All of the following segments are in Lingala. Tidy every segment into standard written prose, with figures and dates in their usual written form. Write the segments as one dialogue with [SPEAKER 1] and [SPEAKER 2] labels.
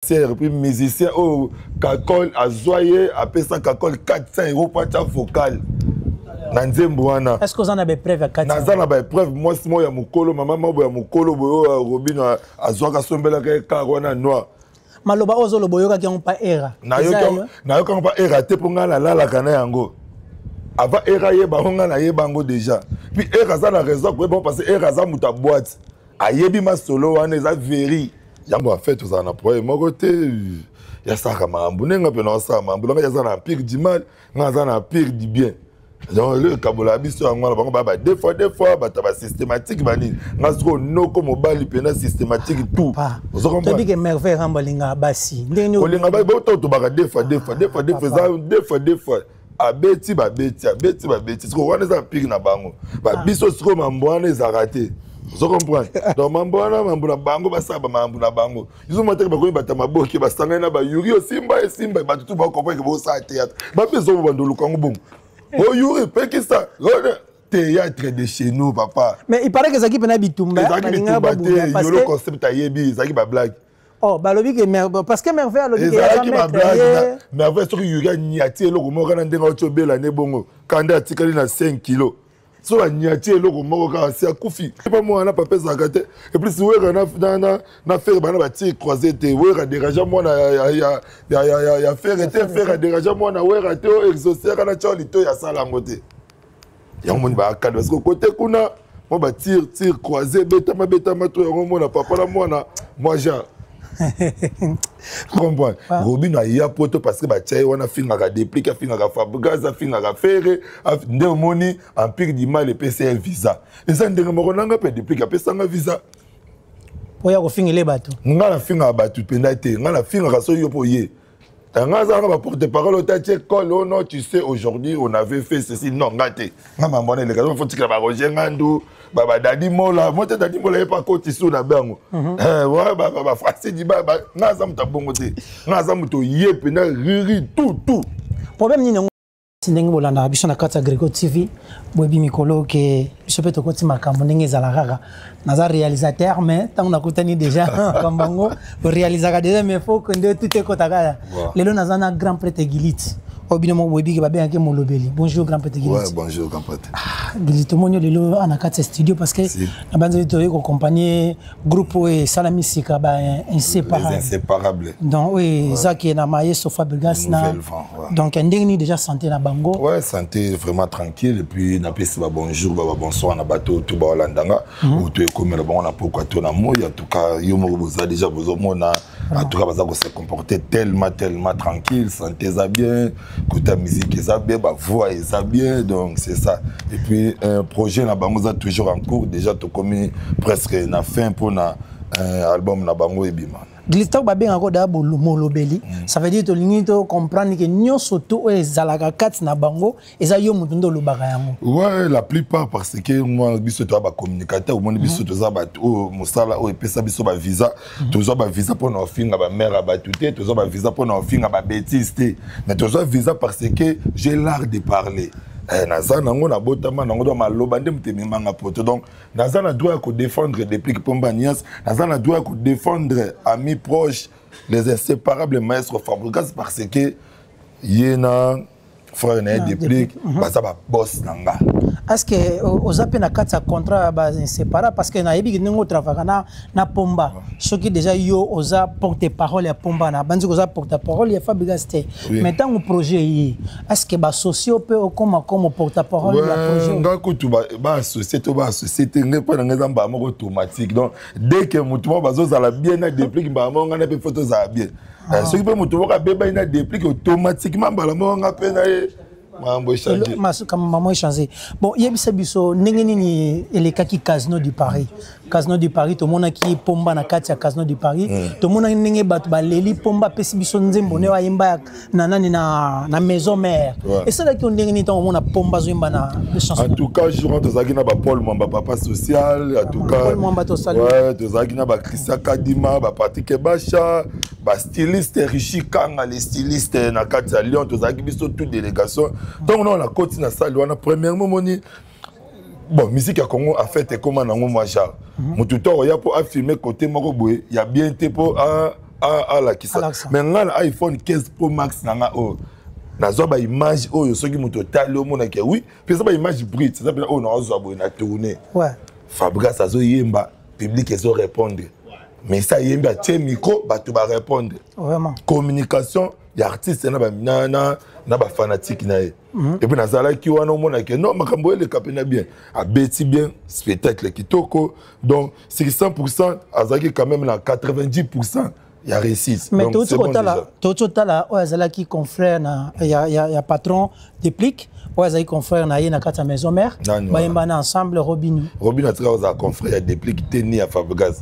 [SPEAKER 1] matière puis musicien oh Kakol azoye après ça Kakol 400 € pour ta vocal Nanzembouana.
[SPEAKER 2] Est-ce que vous en avez preuve à 400?
[SPEAKER 1] Nazana ba preuve moi si moi ya mukolo maman mo ya mukolo boyo Robino azoka sombela ka karona noir.
[SPEAKER 2] Maloba ozo lo boyoka ki on pa era.
[SPEAKER 1] Na yo kan pa era te pour ngala la kana yango. Avant era ye ba honga na ye bango déjà. Puis era za na raison pour bon parce era za muta boîte. Ayebi ma solo wana eza veri. Yango en fait tout ça na problème mon côté ya saka mambu nenga pe na sa mambu nga ya za na pire du mal, nga za na pire du bien. Donc le kabola biso yango bango ba des fois ba ta ba systématique bani. Nga siko no ko mobile pena systématique tout.
[SPEAKER 2] Vous comprenez que merveille rambalinga basi. Ndeni
[SPEAKER 1] olinga ba to ba des fois abeti ba beti siko wana za pire na bango. Ba biso siko mambwana za raté. Vous comprenez? Donc mambona mambuna bango basaba mambuna bango. Ils ont montré que bakoyi batama boki basanga na ba yuri simba ba tout ba comprendre que bo sa théâtre. Ba bezo ba ndolu kango bon. Oh yuri peki ça. Théâtre de chez nous papa.
[SPEAKER 2] Mais il paraît que Zaki pena bitumba balinga ba
[SPEAKER 1] parce que le concept ayebi Zaki ba blague.
[SPEAKER 2] Oh balobi que merveille parce que merveille alobi que
[SPEAKER 1] Zaki ba blague. Merveille sur yuri nyati eloko mo kana ndenga otobela ne bongo. Kanda atikali na 5 kilos. So nyati eloko moko ka si akufi pas moi na papa zakate et puis si we na faire bana ba ti croiser te we ra déranger moi na ya faire déranger moi na we ra te exaucer kana choli to ya sala ngote ya moni ba ka parce que côté kuna moi ba tir croiser beta ma to ya mo na papa na moi ja comprends Robin a ya poto parce que ba tchai wana finga ka dépliquer finga ka fabricaza finga ka faire nde moni empire du mal et PCR visa et ça ndenge moko nanga pe dépliquer pe sanga visa
[SPEAKER 2] oya ko finga le bato
[SPEAKER 1] ngala finga bato penda te ngala finga ka so yo po ye ngaza nga ba porte-parole au tati col oh non tu sais aujourd'hui on avait fait ceci non ngate ngama mbona le kazo faut tikela ba roger ngandu baba dadi mola moi dadi mola pas côté sous na bango ouais baba français di baba ngaza muta bongo te ngaza muto yepe na riri tout
[SPEAKER 2] problème ni ngo ndenge bolanda biso na kata Grego TV boyebi mikolo ke biso pe tokoti makambo ndenge ezala kaka naza réalisateur mais tant na kutani déjà kambango réalisateur déjà mais faut que nde tout ekotaka lelo naza na grand prêtre Giliti obino mo boyebi ke babe yake molobeli bonjour grand prêtre Giliti.
[SPEAKER 1] Ouais bonjour grand prêtre
[SPEAKER 2] Giliti monyo lelo ana kata studio parce que na banze to ko accompagner groupe et salami sika ba inséparable donc oui Zaki na maye Sofa Burgas na donc ndenge déjà santé na bango
[SPEAKER 1] ouais santé vraiment tranquille et puis na pesi ba bonjour ba bonsoir na bato tout ba landanga ou tu comme le bon na pourquoi tu na moi en tout cas yo mo boza déjà bozo mona en tout cas baza ko se comporter tellement tranquille santé ça bien côté musique ça bien ba voix ça bien donc c'est ça et puis un projet na bango ça toujours en cours déjà to comme presque na fin pour na album na bango ebima
[SPEAKER 2] Glista ba bien encore d'abord molobeli ça veut dire to lingi to comprendre que nyonso to ezalaka kat na bango eza yo mutu ndo lobaka yango
[SPEAKER 1] ouais la plupart parce que moi biso to ba communicateur au monde biso to za ba o musala o epesa biso ba visa to za ba visa pour na finga ba mère ba tuté to za ba visa pour na finga ba bêtise té mais to za visa parce que j'ai l'art de parler nazana ngo na botama nango do maloba nde mutemi manga poto donc nazana doit ko défendre des pliques pomba nias nazana doit ko défendre amis proches les inséparables maîtres Fabregas parce que yena frère na des pliques basa ba boss nanga
[SPEAKER 2] est-ce que aux appels na kata contrat ba inséparable parce que na yebi ngo travailler na pomba ce qui déjà yo oza porte-parole ya pomba na banzi oza porte-parole ya Fabregas maintenant au projet yi est-ce que ba socio peut comme porte-parole ya projet
[SPEAKER 1] ngako tu ba société n'est pas dans ba moko automatique donc dès que mutu ba zo la bien na déplique ba mo ngana pe photo za bien ce qui peut mutu ba beba ina déplique automatiquement ba la mo ngapé na
[SPEAKER 2] maman changé bon yebisa biso ndenge nini elekaki Casino du Paris to mona ki pomba na kati ya Casino du Paris to mona ndenge bato baleli pomba pesi biso nzembo ne wa yemba na nani na maison mère et ça là ki ndenge nini to mona pomba zo yemba na chanson
[SPEAKER 1] en tout cas je rentre zaki na ba Paul Mwamba papa social en tout cas
[SPEAKER 2] Paul Mwamba to salut
[SPEAKER 1] ouais to zaki na ba Christian Kadima ba Patrick Bacha ba styliste Richi Kanga les stylistes na kati ya Lyon to zaki biso toute délégation donc on a continué à ça on a premièrement moni bon musique à Congo a fait comment nango moi genre mon tuteur il y a pour affirmer côté moko boy il y a bien été pour la kisa mais ngala iPhone 15 Pro Max nanga o nazwa ba image oyo soki moto talo mona ke oui pesa ba image brute ça s'appelle oh non zo na tourner
[SPEAKER 2] ouais
[SPEAKER 1] Fabregas azo yemba public ezo répondre mais ça yemba tie micro bato ba répondre
[SPEAKER 2] vraiment
[SPEAKER 1] communication ya artiste na ba na ba fanatique na et puis nazala ki wana mona ke non makambo ele kapena bien a beti bien spectacle kitoko donc c'est 100% azaki quand même na 90% il y a réussite.
[SPEAKER 2] Mais tout là, qui confrère il y a patron déplique, ouais confrère na yé na kata maison mère, ba yembana ensemble Robin a
[SPEAKER 1] tra confrère déplique teni à Fabregas.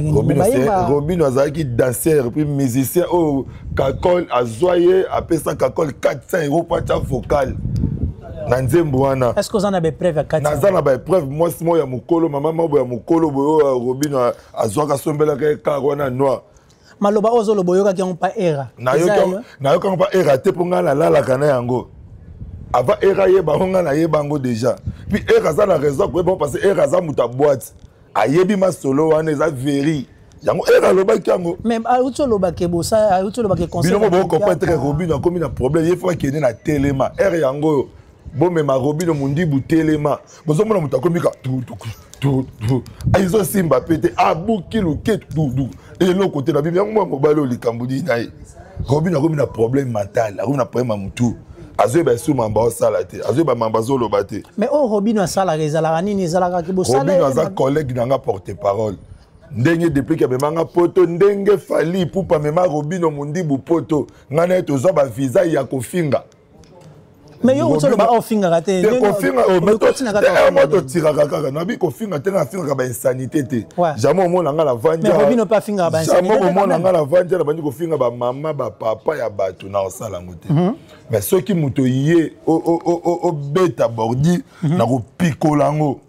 [SPEAKER 1] Robin azaki danseur puis musicien oh kakol azoyer apesa kakol 400 € pour vocal.
[SPEAKER 2] Est-ce que vous en avez preuve à 400?
[SPEAKER 1] Vous en avez preuve. Moi, c'est moi, il y a mon colo, maman, il y a mon colo, Robin a zoaka sombela karwana noir.
[SPEAKER 2] Maloba ozo lo boyoka ki on pa era.
[SPEAKER 1] Na yo kan pa era te ponga na la kana yango. Ava era ye ba honga na ye bango déjà. Puis era za na raison ko bon parce que era za muta boîte. Ayebi ma solo wana za veri. Yango era lo ba kango.
[SPEAKER 2] Même auto lo ba ke bosa, auto lo ba ke conseil.
[SPEAKER 1] Bino bo comprendre Robin a comme na problème, il faut qu'il ait na téléma. Era yango bon mais ma Robin mundi bu téléma. Bozo mona muta komika tout. Aizo simba pété abuki lo ke tout. Et l'autre côté, la Bible, moi, je suis Cambodge. Robin a un problème mental, il a un problème à Moutou. Azo ba sou mamba salate, azo ba mamba zo lobate.
[SPEAKER 2] Mais oh Robin a sala rezala nini zala ka bo sala.
[SPEAKER 1] Robin a collègue nanga porte-parole. Ndenge depuis que manga poto ndenge fali pour pas mema Robin mundi bu poto. Ngana tozo ba visa ya kofinga.
[SPEAKER 2] Mais yo utolo ba ofinga kate.
[SPEAKER 1] Kofinga o moto tira kaka na bi kofinga te na finga ba insanité te. Jamais au monde nga la vendre.
[SPEAKER 2] Mais Robin pas finga ba insanité.
[SPEAKER 1] Jamais au monde nga la vendre na bandi kofinga ba mama ba papa ya bato na osala ngote. Mais ceux qui muto yé o beta bordi na ko pikolango.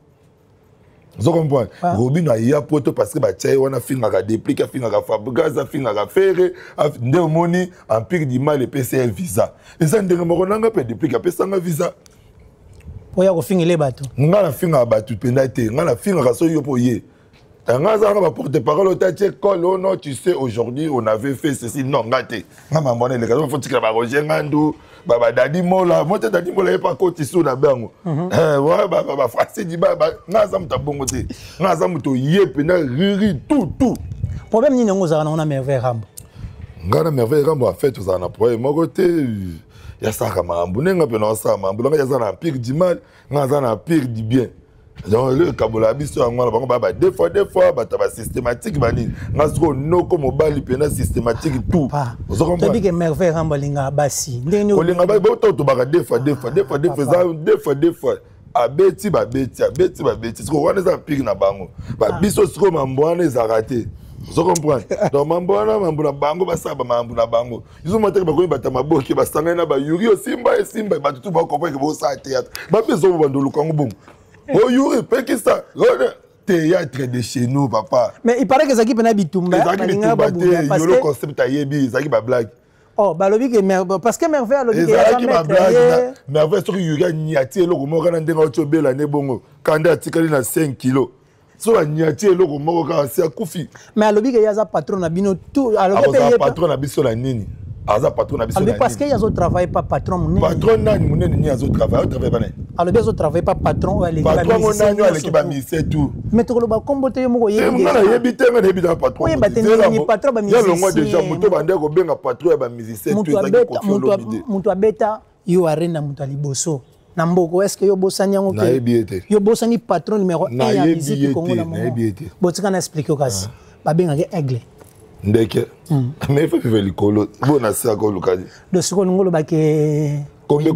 [SPEAKER 1] Vous comprenez? Robin a ya poto parce que ba tchai wana finga ka déplique finga ka Fabregas finga ka ferre nde moni empire du mal et PCL visa. Et ça ndenge moko nanga pe déplique pesa nga visa.
[SPEAKER 2] Oya ko finga le bato.
[SPEAKER 1] Nga na finga bato penda te, nga na finga ka so yo po ye. Nga za nga ba porte-parole au tache col oh non tu sais aujourd'hui on avait fait ceci non ngate. Nga mamone le ka faut tikela ba Roger Ngandu baba dadi mola moi dadi mola pas côté sous na bango ouais baba français di baba ngaza muta bongo te ngaza muto yepe na riri tout
[SPEAKER 2] problème ni ngo za na merveille rambo
[SPEAKER 1] ngana merveille rambo en fait za na problème mo côté ya saka mambu nenga pe na sa mambu nga ya za na pire du mal ngaza na pire du bien. Donc le kabola biso ngwana bango baba deux fois ba systématique bani ngasko no ko mobali pena systématique tout
[SPEAKER 2] tu dis que merveille rambalinga basi ndeni
[SPEAKER 1] olinga ba to baka deux fois abeti siko wana za pire na bango ba biso siko mambwana za raté vous comprenez donc mambwana mambuna bango basaba mambuna bango ils ont montré ba ko bata maboki basanga na ba yuri simba ba tout ba comprendre que bo sa théâtre ba bezo bando lukango bon. Oh Yuri, Pekista, théâtre de chez nous, papa.
[SPEAKER 2] Mais il paraît que ça qui peut bitumba.
[SPEAKER 1] Parce que le concept a yebi, ça qui va blague.
[SPEAKER 2] Oh, balobi que parce que merveille a lobi que
[SPEAKER 1] ça qui va blague. Merveille sur Yuri niati lo mo kana ndenga ochobe la ne bongo. Kanda tikali na 5 kilos. So la niati lo mo ka se akufi.
[SPEAKER 2] Mais alobi que yaza patron na bino tout.
[SPEAKER 1] Alors que patron na biso la nini. Aza patron na biso.
[SPEAKER 2] Parce que yazo travaille pas patron munene.
[SPEAKER 1] Patron nani munene ni yazo travaille pas nani.
[SPEAKER 2] Alors yazo travaille pas patron à l'équipe.
[SPEAKER 1] Patron nani à l'équipeamisé tout.
[SPEAKER 2] Mais to ba kombote yo moko yebi.
[SPEAKER 1] Ngana yebi te ngana yebi da patron.
[SPEAKER 2] Oui bateni patron ba musicien.
[SPEAKER 1] Ya longo déjà moto bande ko benga patron ba musicien tout ça ko
[SPEAKER 2] muto abeta yo arena muto liboso. Na mboko est-ce que yo bosani yango ke? Yo bosani patron numéro 1 ya musique Congo na mboko. Botika na expliquer okasi. Ba benga ke aigle.
[SPEAKER 1] Ndeke mais il faut vivre le colo bon na ça ko lukadi
[SPEAKER 2] do siko ngolo ba ke
[SPEAKER 1] combien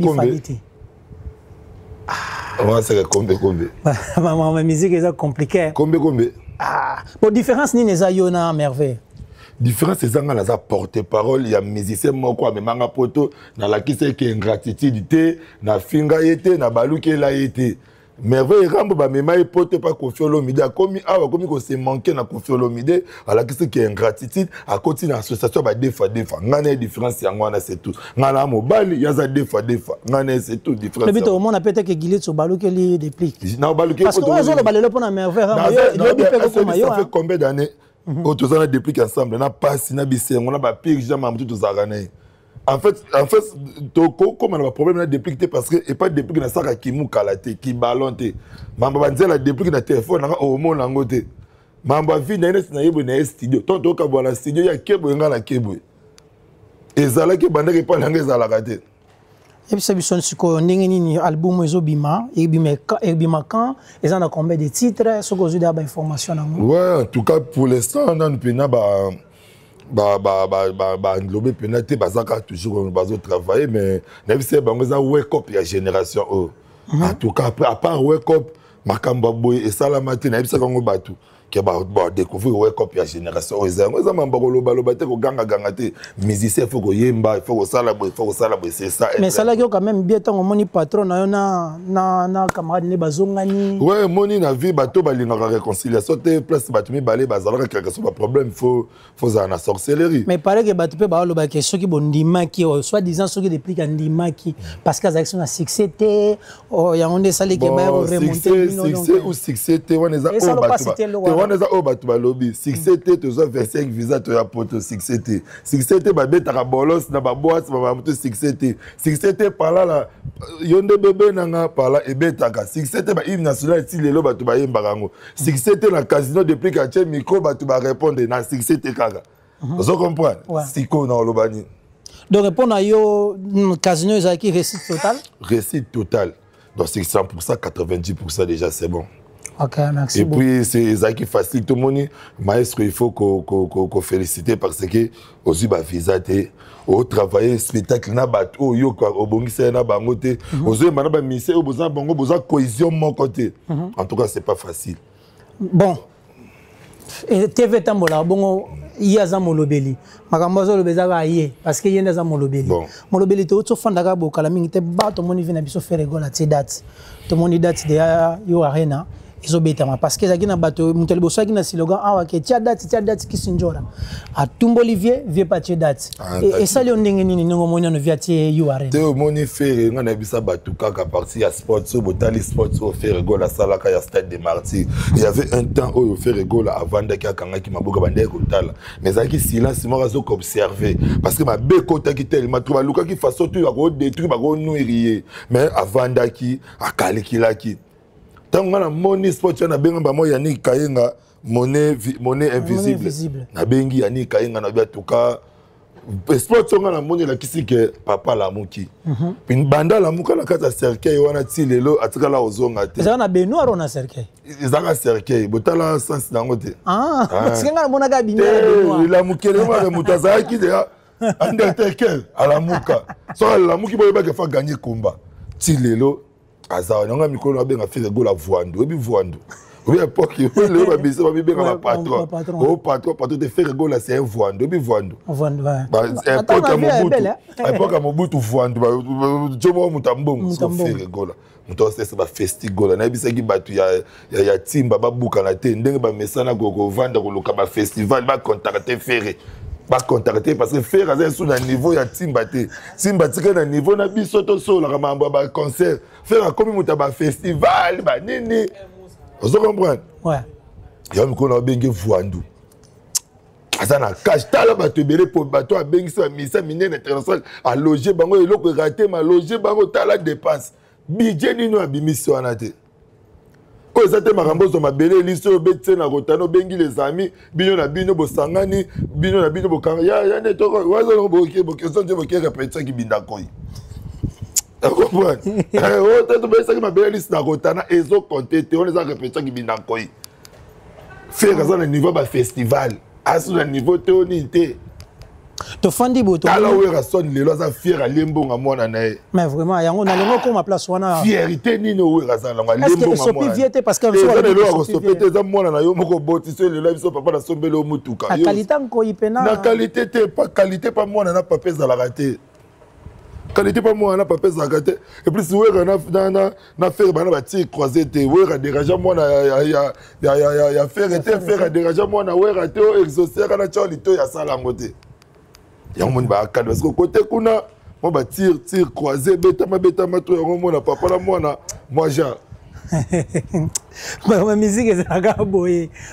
[SPEAKER 1] on va c'est combien
[SPEAKER 2] ma musique est compliqué
[SPEAKER 1] combien
[SPEAKER 2] bon différence ni neza yona merveille
[SPEAKER 1] différence c'est nga la porte-parole ya musicien moko mais manga poto na la kise ke ingratitude te na finga yete na baluke la yete. Merveille rambo ba mema ipote pas Koffi Olomide a commis ko se manquer na Koffi Olomide à la question qui est ingratitude à côté na association ba deux fois ngana différence ya ngwana c'est tout ngana mobali yaza deux fois ngana c'est tout différence.
[SPEAKER 2] Le but au monde a peut-être que Guillet so baluke li déplique
[SPEAKER 1] na baluke
[SPEAKER 2] parce que on zo le balelo pour na merveille rambo yo bi pe ko mayo.
[SPEAKER 1] Ça fait combien d'années o to zana déplique ensemble na passe na bisengo na ba pire jamais tout to zagana. En fait comme on a un problème na déplique parce que et pas déplique na saka ki mu kalaté ki ballonté. Mamba banze la déplique na téléphone na au monde ngote. Mamba vie na na yebo na studio. Tonto ka bola studio ya kebo nga na kebo. Ezala ke bandaki pa langa ezala kate.
[SPEAKER 2] Et puis ça bison siko ndenge nini album ezobima ebima quand ils en a combien de titres ce que vous avez information nango.
[SPEAKER 1] Ouais, en tout cas pour l'instant on a pena nglobe pena te bazaka toujours bazo travailler mais na bise bango za wake up ya génération oh. En tout cas à part wake up makamba boy et salamate na bise kango batu qui va découvrir wake up ya génération aux amis ça m'a loba te ko ganga te musicien faut ko yemba il faut ko sala boy c'est ça
[SPEAKER 2] mais ça là quand même bien tant moni patron na camarade ne bazongani
[SPEAKER 1] ouais moni na vie bato balinga réconciliation te place bato mi balé bazala quelque chose problème faut ça na sorcellerie
[SPEAKER 2] mais paraît que bato pe ba loba question qui bondima qui soit disant ceux qui déplique ndima qui parce que action na succès te o ya onde sale que ba remonter
[SPEAKER 1] succès ou succès te on est on est au batu balobi succès te tozo 25 visa to ya poto succès te ba betaka bolos na ba boîte ba muto succès te pala la yonde bébé nanga pala e betaka succès te ba hymne national ti lelo batu ba yemba kango succès te na casino depuis ka che micro batu ba répondre na succès te kaka vous comprenez siko na lobani
[SPEAKER 2] donc répondre à yo casino ezaki réussite totale
[SPEAKER 1] donc c'est 100% 90% déjà c'est bon.
[SPEAKER 2] Ok, merci
[SPEAKER 1] et
[SPEAKER 2] beaucoup.
[SPEAKER 1] puis c'est ça qui facilite tout le monde. Maestro, il faut qu'on félicite parce que aussi bah visa te au travailler spectacle na bato yo quoi au bongisa na bangote aussi mana ba mise au besoin bongo besoin cohésion mon côté. En tout cas c'est pas facile.
[SPEAKER 2] Bon. Et TV tambola bongo yaza molobeli makambo zo lobeza ka ye parce que yenda za molobeli molobeli to to fanda ka bokala mingi te ba to moni vina biso faire gola ti date to moni date de yo arena izobetama parce que zakina bato muteli boso kina slogan awa ke tia date ki sinjora a tumbo Olivier vie pas tia date et ça le ndenge nini ngo moni no via ti yo arena
[SPEAKER 1] te moni faire ngana bisa bato kaka parti ya sport so botali sport so faire gola sala ka ya stade de Martyrs il y avait un temps où faire gola avant de kanga ki maboka bande ko tala mais zaki silence moi zo observer parce que ma bekota ki tellement trouva luka ki façon tu va ko détruire ba ko nourrir mais avant daki akali kilaki tant on a money sport na benga ba mo yani kayenga monnaie invisible na bengi yani kayenga na bia tuka sport on a monnaie la kisi ke papa la muki puis banda la muka na kata cercueil wana ti lelo atika la ozonga te
[SPEAKER 2] ça na benoir on a cercueil
[SPEAKER 1] ezaka cercueil botala sens nango te
[SPEAKER 2] parce que ngana mona ka binyala benoir
[SPEAKER 1] la mukele ma mutaza ki de undertaker ala muka so la muki boyeba ke fa gagner combat ti lelo aza nanga mikolo abenga faire gola voando obi voando obi époque le ba bise ba bibenga ba patron o patron te faire gola c'est un voando obi voando époque Mobutu voando ba jomo mutambongo so faire gola muto c'est ba festi gola na bisa ki batu ya timba ba buka na te ndenge ba mesana go vanda ko loka ba festival ba contacter faire pas contacter parce que faire à sous un niveau ya timba tika na niveau na biso to solo ka mambo ba concert faire comme muta ba festival ba nini vous comprenez
[SPEAKER 2] ouais
[SPEAKER 1] ya miko na bengi voandu azana cash tala ba tebele pour bato a bengi sa misa minene international a loger bango eloko raté ma loger bango tala dépense budget nino abimisi wana te ko ezate makambo zo mabele liso betse na kotano bengi les amis bino na bino bosangani bino na bino bokanga ya ne to wazo boke zonje boke répéter ki binda koi comprendre o to besa ki mabele liso na kotana ezo compter te on les a répéter ki binda koi faire ça na niveau ba festival asu na niveau te onité
[SPEAKER 2] to fandi boto
[SPEAKER 1] ala wera son lelo za fier à lembonga mona na
[SPEAKER 2] mais vraiment yango na lengo ko ma place wana
[SPEAKER 1] fierté ni no wera za langa lembonga
[SPEAKER 2] mona est-ce que viete parce que
[SPEAKER 1] so lelo ko sopete za mona na yo moko botise le live so papa na sombelo mutuka
[SPEAKER 2] na qualité ko ipena
[SPEAKER 1] na qualité te pas qualité pas mona na papa za la raté qualité pas mona na papa za raté et plus wera na faire bana ba ti croiser te wera déranger mona ya faire déranger mona wera te exaucer kana cholito ya sala ngote ya mon ba cadre parce que côté kuna moi ba tir croisé beta ma to ya mona papa la mona moi ja
[SPEAKER 2] ma musique est aga boye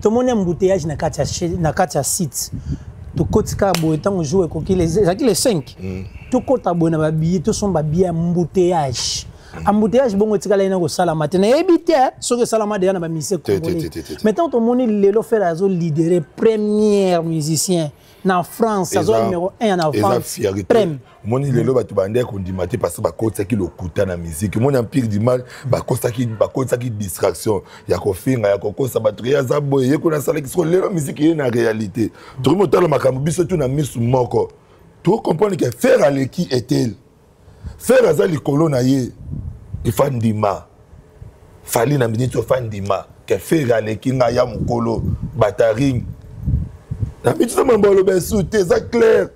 [SPEAKER 2] tout le monde a embouteillage na kati ya site to kotika boye tant jouer ko ki les 5 to kota boye na ba billet to son ba billet embouteillage embouteillage bongo tikala ina ko sala matin ebité so que sala matin na ba musicien congolais maintenant tout le monde lelo faire azo leader premier musicien na France azo numéro 1 en France prime
[SPEAKER 1] moni lelo batu bande ko ndimate parce que ba kota ki lokuta na musique moni empire du mal ba kota ki distraction ya ko finga ya ko kosa batu ya zabo ye ko na sala ki so lelo musique ye na réalité tout mo tala makambo biso tu na misu moko tu comprendre que faire avec qui est-elle faire azali kolo na ye ifandima fali na minute fandima que faire avec qui nga ya mukolo bataring na bitu mambolo besu te ça clair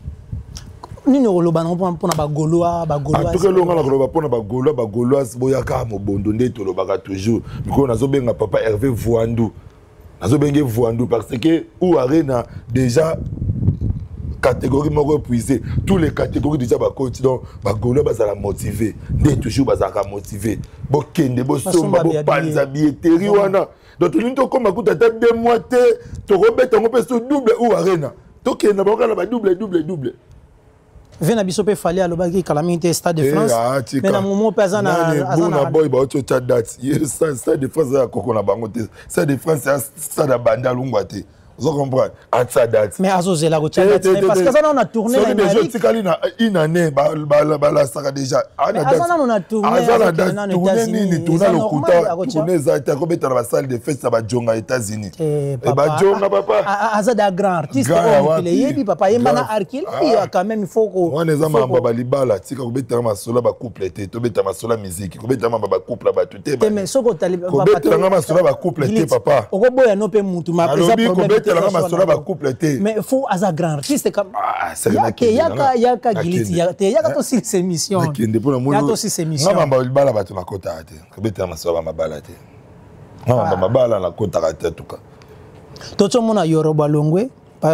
[SPEAKER 2] nini oloba na mpona bagoloa
[SPEAKER 1] en tout cas longa na koloba mpona bagoloa boyaka mobondo nde tolobaka toujours mikolo nazobenga papa Hervé Voandu nazobenge Voandu parce que ou arena déjà catégorie moko épuisée tous les catégories déjà bakoti donc bagoloa bazala motivé nde toujours bazaka motivé bokende bosomba bopanza billetterie wana donc tout le comme akuta ta 2 mois te to robeta ngo pe so double ou arena to kenda bakala ba double
[SPEAKER 2] Vena bisope fallait alobaki calamité Stade de France mais na moment pe azana
[SPEAKER 1] boy ba oto ta date Stade de France ya kokona bango te Stade de France ya stade banda lungwa te vous comprenez à sa date
[SPEAKER 2] mais azozela ko date parce que ça on a tourné
[SPEAKER 1] la Amérique tikali na une année la saka déjà
[SPEAKER 2] azana on a tourné
[SPEAKER 1] azana date tourné nini tourna lokuta tourné za ta ko beta na salle de fête ça ba jonga États-Unis et ba jonga papa
[SPEAKER 2] azada grand artiste on yebi papa yemba na arkil quand même il faut ko
[SPEAKER 1] on les ama baba libala tika ko beta ma sola ba couple te to beta ma sola musique ko beta ma baba couple ba tout te
[SPEAKER 2] mais soko tali
[SPEAKER 1] ko beta ma sola ba couple te papa
[SPEAKER 2] oko boya no pe mutu ma pesa problème mais il faut à grand artiste comme yaka giliti yaka to si émission yaka to si émission
[SPEAKER 1] ngamba libala bato na kota ate kabeta masoba mabala te ngamba mabala na kota ate tuka
[SPEAKER 2] toto mona Yoroba Longwe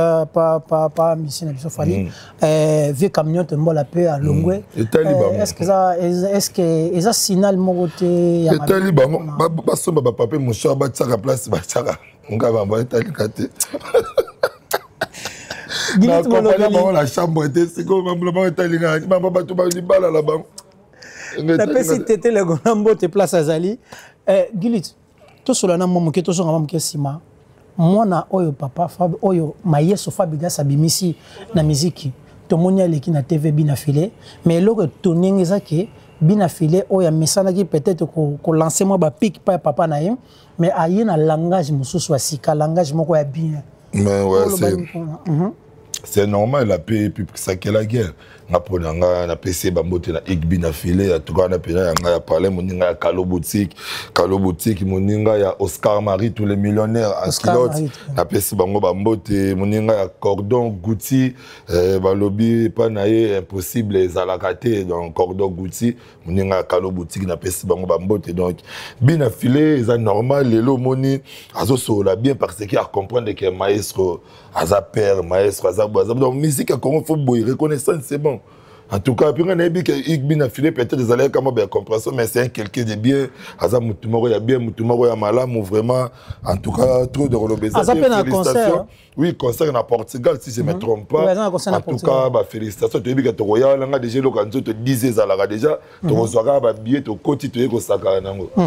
[SPEAKER 2] pas mission biso fali vieux camion te mbola pe à Longwe est-ce que eza signal moko te
[SPEAKER 1] ya taliba ba somba ba papa mosha ba tsaka place ba tsaka ngaba ba talika te
[SPEAKER 2] Gilit
[SPEAKER 1] mo la chambre était c'est comme ba talika ba bato ba libala la ba
[SPEAKER 2] na pesi tete le gonambo te place azali Gilit to solana momo ke to songa momo ke sima mwana oyo papa Fab oyo mayeso Fabiga sabimisi na muziki to monya leki na TV bina filé mais loko toninga ezake bina filé oyo mesana ki peut-être ko lancer moi ba pic pa papa na ye mais aye na langage mususu wa sika langage moko ya bien
[SPEAKER 1] mais ouais c'est normal la paix puis ça que la guerre na ponanga na PC bambote na igbi na filé ya tuka na pena nga ya parler moninga ya Kalo boutique moninga ya Oscar Marie tous les millionnaires en kilote na PC bango bambote moninga ya Cordon Gouti balobi pa na ye impossible ezalakate donc Cordon Gouti moninga ya Kalo boutique na PC bango bambote donc bina filé ça normal lelo moni azo sola bien parce qu'il a comprendre que maestro aza père maestro aza donc musique à Congo faut boy reconnaissance c'est bon. En tout cas, puis on a dit que Igbi n'a filé peut-être des allées comme bien compréhension, mais c'est quelqu'un de bien. Aza Moutoumoro ya bien, Moutoumoro ya malam, ou vraiment, en tout cas, trop de relobésation.
[SPEAKER 2] Félicitations.
[SPEAKER 1] Oui, concert en Portugal, si je ne me trompe pas. En tout cas, félicitations. Tu as dit que tu as Royal, on a déjà l'occasion de te dire ça déjà. Tu reçois un billet, tu as continué à Osaka.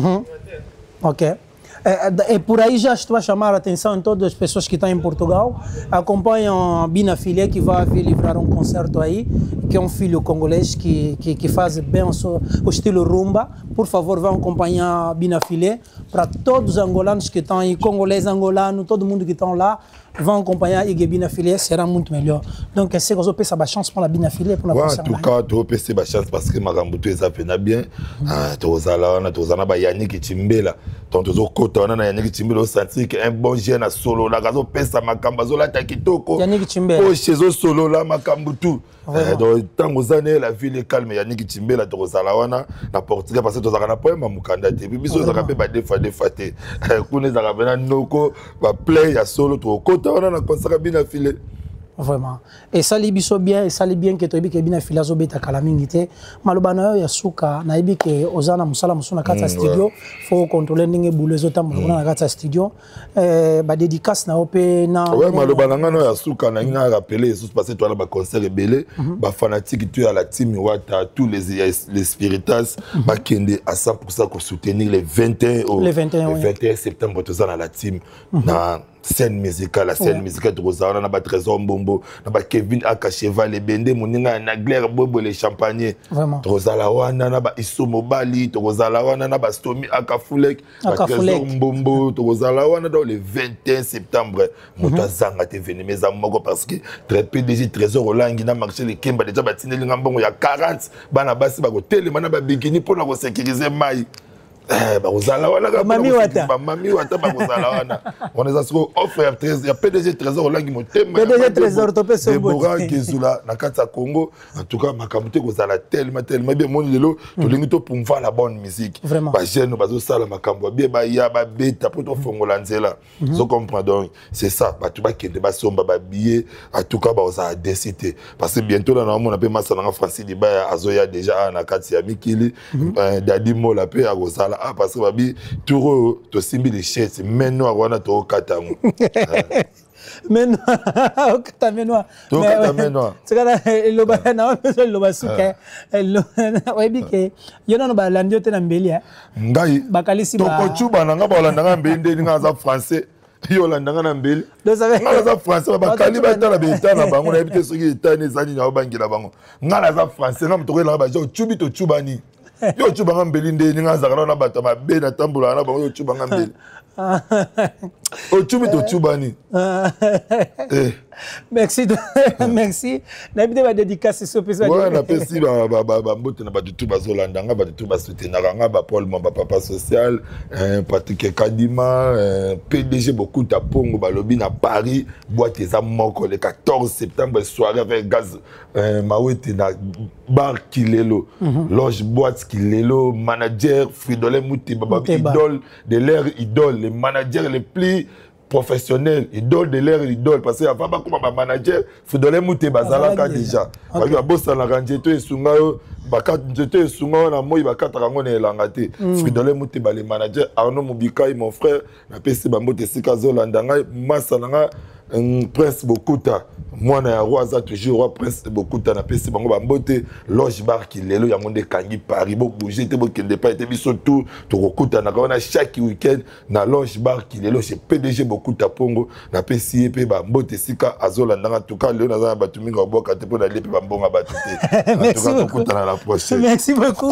[SPEAKER 2] Ok. Et pour aí, já estou a chamar a atenção de todas as pessoas que estão em Portugal, acompanham a Bina Filé, que vai vir livrar um concerto aí, que é um filho congolês que faz bem o estilo rumba. Por favor, vão acompanhar a Bina Filé. Para todos os angolanos que estão aí, congolês, angolano, todo mundo que estão lá, vão acompanhar a Bina Filé, será muito melhor. Donc, c'est que je peux avoir chance pour la Bina Filé. En
[SPEAKER 1] tout cas, tu peux avoir chance parce que Magambutu est fait bien. Tu as Yannick Chimbela. Donc, tu as Yannick Chimbela senti qu'un bon jeune à solo. La gazo pesa Makambazo la takitoko.
[SPEAKER 2] Yannick Chimbela.
[SPEAKER 1] Oh, chez eux solo la Makambutu. Donc, tant que années, la ville est calme. Yannick Chimbela, tu as Salawana, la Portugal, parce que tu as un poème à Mukanda. Et puis, tu as des fois. Tu as Noko, play à solo, tu as on a commencé à bien affiler.
[SPEAKER 2] Vraiment. Et ça libiso bien, et ça li bien que tu as bien filazo beta calamité. Malobana ya suka na ibi que ozana musala musuna kata studio, faut contrôler ninge boulezo tam na kata studio. Ba dédicace na opé na.
[SPEAKER 1] Ouais, malobana ngano ya suka na nga rappeler sous passer toi là ba concert rebelle, ba fanatique tu à la team Wata tous les spiritas ba kende à 100% pour soutenir les 21 septembre tous à la team na scène musicale, la scène musicale de Rosawana, na ba Trésor Mbombo, na ba Kevin Akacheval, les Bende, Moninga, na Glaire Bobo, les Champagners.
[SPEAKER 2] Vraiment.
[SPEAKER 1] Rosalawana, na ba Isso Mobali, Rosalawana, na ba Stomi Akafulek, ba Trésor Mbombo, Rosalawana, dans le 21 septembre. Mouta Zanga te venu, mes amours, parce que très PDG Trésor Olangi, na marché les Kemba, déjà batine les Ngambongo, il y a 40, bana basi, ba télé, mana ba bikini pour la sécuriser maille.
[SPEAKER 2] Mami Wata.
[SPEAKER 1] Mami Wata, on est assuré offre il y a PDG Trésor Olangi Motema.
[SPEAKER 2] PDG Trésor topé so
[SPEAKER 1] Deborah Gezula na kata Congo. En tout cas, makamute kozala tellement bien mon lelo to lingi to pour faire la bonne musique. Ba jeune bazo sala makambo bien ba ya ba beta pour to fongola nzela. Vous comprenez donc c'est ça ba tu ba kende ba somba ba billet en tout cas ba oza décider parce que bientôt là on appelle Masana Francis Diba azoya déjà na kati ya Mikili Dadi Mola pe a Rosala. Ah, parce que babi tout to simbi les chaises maintenant wana to katango
[SPEAKER 2] maintenant kata menoa
[SPEAKER 1] to kata menoa
[SPEAKER 2] tsaka lo ba na lo ba suka webi ke yona no ba landio te na mbeli
[SPEAKER 1] ngai
[SPEAKER 2] bakalisi ba
[SPEAKER 1] to kochuba na ngaba la ndanga mbende nga za français yo la ndanga na mbeli nga za français ba kali ba tala beta na bango na ebite soki etani zani na bangi na bango nga za français nga mtoko la ba jo chubi to chubani yo chubanga mbeli ndeni nga zakala na bato mabe na tambola na bango yo chubanga mbeli o chubi to chubani
[SPEAKER 2] merci merci na bide ba dédicace so pesa
[SPEAKER 1] ouais na pesi ba mbote na bato tout bazolanda nga bato tout basoutenir nga ba Paul Mamba papa social Patrick Kadima PDG beaucoup ta pongo balobi na Paris boîte eza moko le 14 septembre soirée avec gaz mawete na bar Kilelo loge boîte Kilelo manager Fridolin Mutiba idole de l'air idole les managers les plus professionnel, idole de l'air idole parce que avant pas comme manager Fridolin Mutiba bazalaka déjà parce que bossa na ranjeto esunga baka njeto esunga na moi bakata rango na elangate Fridolin Mutiba les manager Arnaud Mubikai mon frère na pesi bambote sika zolanda ngai masa nga Prince Bokuta mwana ya roi za toujours roi Prince Bokuta na pesi bango bambote loge bar Kilelo yango nde kangi Paris bo bouger te bo kende pas te biso tout to kokuta na kona chaque week-end na loge bar Kilelo chez PDG Bokuta Pongo na pesi EP bambote sika azolanda en tout cas le na za batuminga boka te po na lepe bambonga batute en tout cas kokuta na la prochaine
[SPEAKER 2] merci beaucoup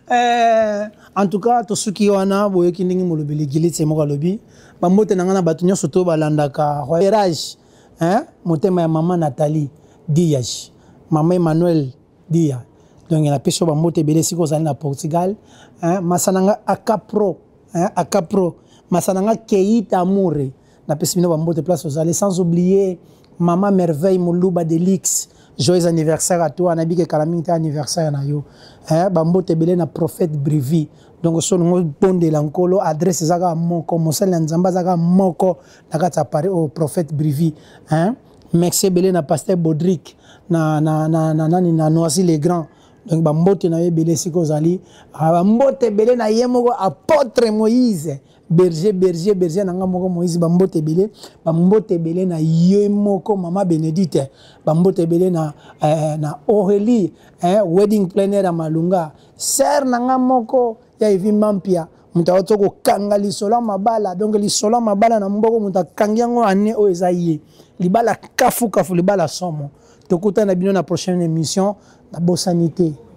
[SPEAKER 2] en tout cas to suki wana boyoki ndingi molobeli gilitse moko lobi bambote na ngana batu nyonso to balandaka Royage motema ya maman Nathalie Diaz maman Emmanuel Dia donc na peso bambote bele siko zali na Portugal masananga akapro masananga Keita Amoure na peso bino bambote place ozali sans oublier maman Merveille Moluba Delix joyeux anniversaire à toi nabike kalaminte anniversaire na yo bambote bele na prophète Brivi donc son bonde lankolo adresse zaka moko mosala nzamba zaka moko nakata pare au prophète Brivi merci bele na pasteur Bodrick na Noisy les Grands donc bambote na bele siko zali bambote bele na yemoko apôtre Moïse berger nanga moko Moïse bambote bele na yemoko mama Bénédicte bambote bele na Aurélie wedding planner à Malunga sœur nanga moko ya Evi Mampia mutawato ko kanga lisola mabala donc lisola mabala na mboko mutakangiango ane o ezaye libala kafu libala somo tokuta na bino na prochaine émission na bosanité